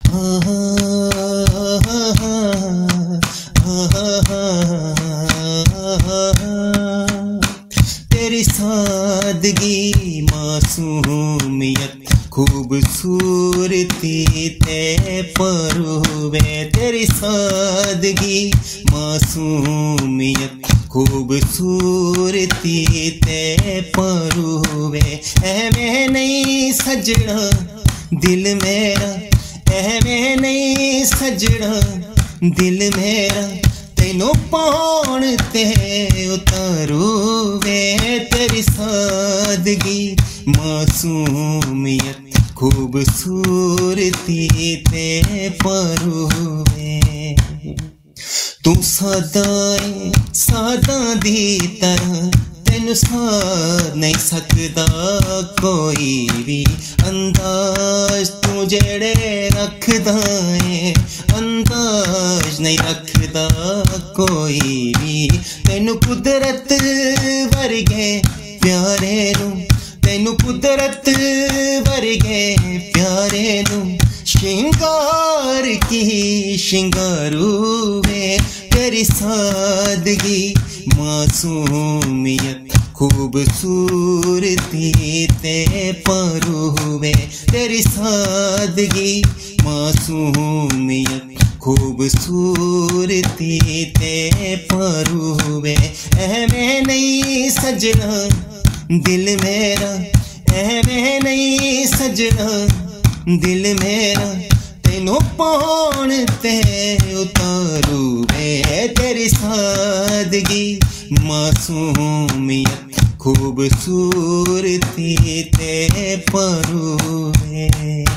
तेरी सादगी मासूमियत खूबसूरती ते परूवे। तेरी सादगी मासूमियत खूबसूरती ते परूवे। एवें नहीं सजना दिल मेरा, एवें नहीं सजना दिल मेरा, तेनों पाउण ते उतारूवे। तेरी सादगी मासूमियत खूबसूरती ते परूवे। तू सादाए सादा दी तरह, तेनू साध नहीं सकदा कोई भी। अंदाज तू जेड़े रखदा है, अंदाज नहीं रखदा कोई भी। तेनू कुदरत वर्गे प्यारे नू, तेनू कुदरत वर्गे प्यारे नू, शिंगार की शिंगारूवे। तेरी सादगी मासूमियत खूबसूरती ते परूवे। तेरी सादगी मासूमियत खूबसूरती ते परूवे। एवें नहीं सजना दिल मेरा, एवें नहीं सजना दिल मेरा, तेनों पाउण ते उतारूवे। तेरी सादगी मासूमियत खूबसूरती ते परूवे।